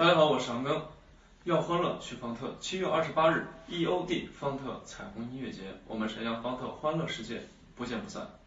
大家好，我是长庚。要欢乐去方特，7月28日 EOD 方特彩虹音乐节，我们沈阳方特欢乐世界，不见不散。